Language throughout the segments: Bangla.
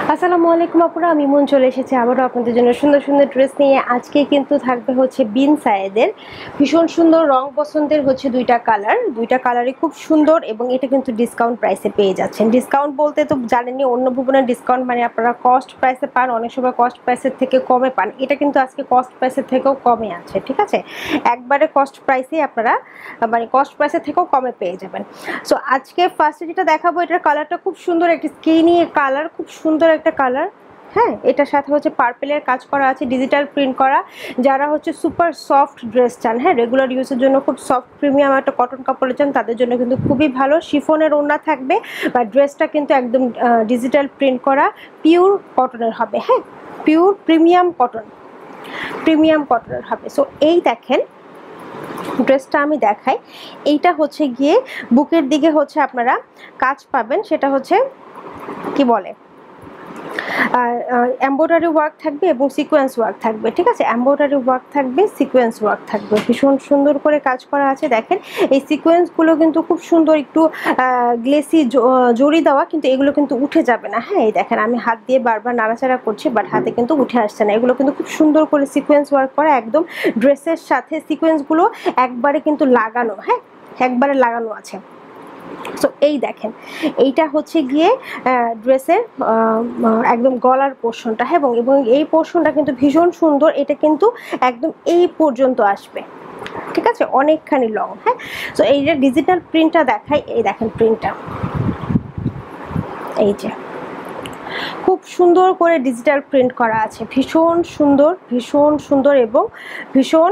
আসসালামু আলাইকুম আপুরা, আমি মন চলে এসেছি আবারও আপনাদের জন্য সুন্দর সুন্দর ড্রেস নিয়ে। আজকে কিন্তু থাকবে হচ্ছে বিন সায়েদের ভীষণ সুন্দর রং পছন্দের হচ্ছে দুইটা কালারই খুব সুন্দর এবং এটা কিন্তু ডিসকাউন্ট প্রাইসে পেয়ে যাচ্ছেন। ডিসকাউন্ট বলতে তো জানেনই, অন্য ভুবনের ডিসকাউন্ট মানে আপনারা কস্ট প্রাইসে পান, অনেক সময় কস্ট প্রাইসের থেকে কমে পান। এটা কিন্তু আজকে কস্ট প্রাইসের থেকেও কমে আছে, ঠিক আছে, একবারে কস্ট প্রাইসেই আপনারা মানে কস্ট প্রাইসের থেকেও কমে পেয়ে যাবেন। সো আজকে ফার্স্টে যেটা দেখাবো, এটার কালারটা খুব সুন্দর, একটা স্কিনি কালার, খুব সুন্দর একটা কালার। হ্যাঁ, এটার সাথে হচ্ছে পার্পেলের কাজ করা আছে, ডিজিটাল প্রিন্ট করা। যারা হচ্ছে সুপার সফট ড্রেস চান, হ্যাঁ, রেগুলার ইউজের জন্য খুব সফট প্রিমিয়াম একটা কটন কাপড় চান, তাদের জন্য কিন্তু খুবই ভালো। শিফনের ওড়না থাকবে, বা ড্রেসটা কিন্তু একদম ডিজিটাল প্রিন্ট করা পিওর কটনের হবে। হ্যাঁ, পিওর প্রিমিয়াম কটনের হবে। সো এই দেখেন ড্রেসটা আমি দেখাই। এইটা হচ্ছে গিয়ে বুকের দিকে হচ্ছে আপনারা কাজ পাবেন, সেটা হচ্ছে কি বলে এমব্রয়ডারি ওয়ার্ক থাকবে এবং সিকোয়েন্স ওয়ার্ক থাকবে, ঠিক আছে, এমব্রয়ডারি ওয়ার্ক থাকবে, সিকোয়েন্স ওয়ার্ক থাকবে, ভীষণ সুন্দর করে কাজ করা আছে। দেখেন এই সিকোয়েন্সগুলো কিন্তু খুব সুন্দর, একটু গ্লেসি জড়ি দেওয়া, কিন্তু এগুলো কিন্তু উঠে যাবে না। হ্যাঁ, এই দেখেন আমি হাত দিয়ে বারবার নাড়াচাড়া করছি, বাট হাতে কিন্তু উঠে আসছে না। এগুলো কিন্তু খুব সুন্দর করে সিকোয়েন্স ওয়ার্ক করা, একদম ড্রেসের সাথে সিকোয়েন্সগুলো একবারে কিন্তু লাগানো, হ্যাঁ, একবারে লাগানো আছে। সো এই দেখেন এইটা হচ্ছে গিয়ে ড্রেসের একদম গলার পোর্শনটা, হ্যাঁ, এবং এই পোর্শনটা কিন্তু ভীষণ সুন্দর। এটা কিন্তু একদম এই পর্যন্ত আসবে, ঠিক আছে, অনেকখানি লং। হ্যাঁ, সো এই যে ডিজিটাল প্রিন্টটা দেখাই, এই দেখেন প্রিন্টটা, এই যে খুব সুন্দর করে ডিজিটাল প্রিন্ট করা আছে, ভীষণ সুন্দর এবং ভীষণ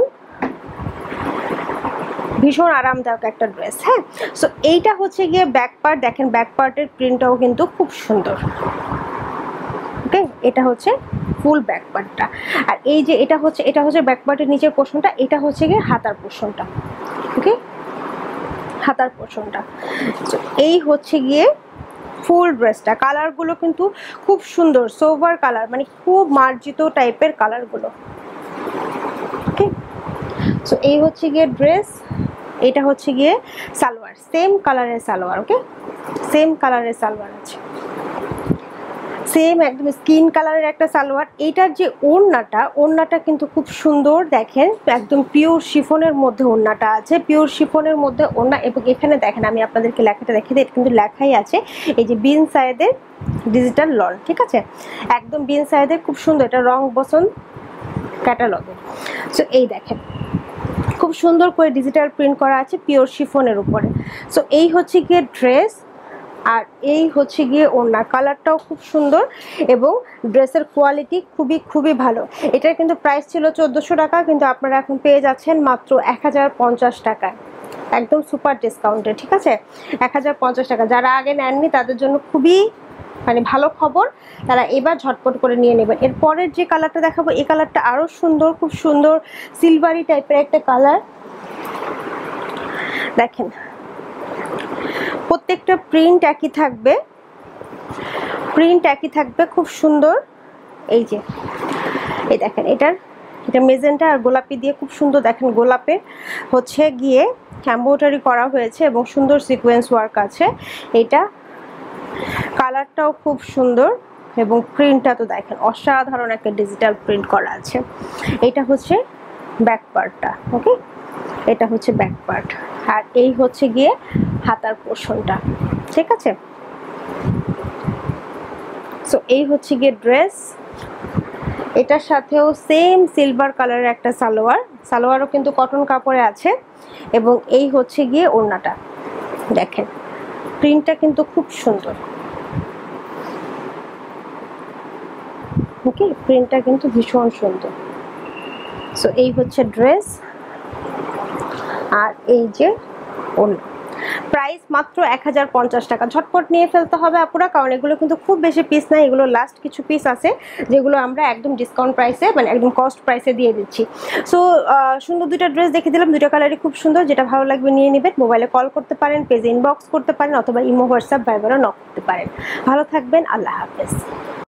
আরামদায়ক একটা ড্রেস। হ্যাঁ, সো এইটা হচ্ছে গিয়ে ব্যাক পার্ট, দেখেন ব্যাক পার্টের প্রিন্টটাও কিন্তু খুব সুন্দর। ওকে, এটা হচ্ছে ফুল ব্যাক পার্টটা। আর এই যে এটা হচ্ছে ব্যাক পার্টের নিচের পোর্শনটা, এটা হচ্ছে গিয়ে হাতার পোর্শনটা। ওকে, হাতার পোর্শনটা। সো এই হচ্ছে গিয়ে ফুল ড্রেসটা। কালারগুলো কিন্তু খুব সুন্দর, সোভার কালার, মানে খুব মার্জিত টাইপের কালারগুলো। ওকে, সো এই হচ্ছে গিয়ে ড্রেস, এটা হচ্ছে গিয়ে সালোয়ার, সেম কালারের সালোয়ার। ওকে, সেম কালারের সালোয়ার আছে, সেম একদম স্কিন কালারের একটা সালোয়ার। এইটার যে ওড়নাটা কিন্তু খুব সুন্দর, দেখেন একদম পিওর শিফনের মধ্যে ওড়নাটা আছে, পিওর শিফনের মধ্যে ওড়না। এবং এখানে দেখেন আমি আপনাদেরকে লেখাটা দেখিয়ে দিই, এটা কিন্তু লেখাই আছে এই যে বিন সায়েদের ডিজিটাল লন, ঠিক আছে, একদম বিন সায়েদের, খুব সুন্দর। এটা রং বসন ক্যাটালগে। সো এই দেখেন খুব সুন্দর করে ডিজিটাল প্রিন্ট করা আছে পিওর শিফনের উপরে। সো এই হচ্ছে গিয়ে ড্রেস, আর এই হচ্ছে গিয়ে ওড়না। কালারটাও খুব সুন্দর এবং ড্রেসের কোয়ালিটি খুবই ভালো। এটার কিন্তু প্রাইস ছিল 1400 টাকা, কিন্তু আপনারা এখন পেয়ে যাচ্ছেন মাত্র 1050 টাকায়, একদম সুপার ডিসকাউন্টে, ঠিক আছে, 1050 টাকা। যারা আগে নেননি তাদের জন্য খুবই মানে ভালো খবর, তারা এবার ঝটপট করে নিয়ে নেবেন। এরপরের যে কালারটা দেখাবো, এই কালারটা আরও সুন্দর, খুব সুন্দর সিলভারি টাইপের একটা কালার। দেখেন প্রত্যেকটা প্রিন্ট একই থাকবে, খুব সুন্দর। এই যে এই দেখেন এটা মেজেন্টা আর গোলাপি দিয়ে খুব সুন্দর, দেখেন গোলাপের হচ্ছে গিয়ে এমব্রয়ডারি করা হয়েছে এবং সুন্দর সিকোয়েন্স ওয়ার্ক আছে। এটা কালারটাও খুব সুন্দর এবং প্রিন্টটা তো দেখেন অসাধারণ একটা ডিজিটাল প্রিন্ট করা আছে। এটা হচ্ছে ব্যাক পার্টটা। ওকে, এটা হচ্ছে ব্যাক পার্ট, আর এই হচ্ছে গিয়ে হাতার পোর্শনটা, ঠিক আছে। সো এই হচ্ছে গিয়ে ড্রেস, এটার সাথেও সেম সিলভার কালারের একটা সালোয়ারও কিন্তু কটন কাপড়ে আছে। এবং এই হচ্ছে গিয়ে ওড়নাটা, দেখেন প্রিন্টটা কিন্তু খুব সুন্দর। ওকে, প্রিন্টটা কিন্তু ভীষণ সুন্দর। সো এই হচ্ছে ড্রেস, আর এই যে ওড়না। প্রাইস মাত্র 1050 টাকা। ঝটপট নিয়ে ফেলতে হবে আপুরা, কারণ এগুলো কিন্তু খুব বেশি পিস নাই, এগুলো লাস্ট কিছু পিস আছে যেগুলো আমরা একদম ডিসকাউন্ট প্রাইসে, মানে একদম কস্ট প্রাইসে দিয়ে দিচ্ছি। সো সুন্দর দুইটা ড্রেস দেখে দিলাম, দুইটা কালারই খুব সুন্দর, যেটা ভালো লাগবে নিয়ে নেবেন। মোবাইলে কল করতে পারেন, পেজে ইনবক্স করতে পারেন, অথবা ইমো, হোয়াটসঅ্যাপ, ভাইবারও নক করতে পারেন। ভালো থাকবেন, আল্লাহ হাফেজ।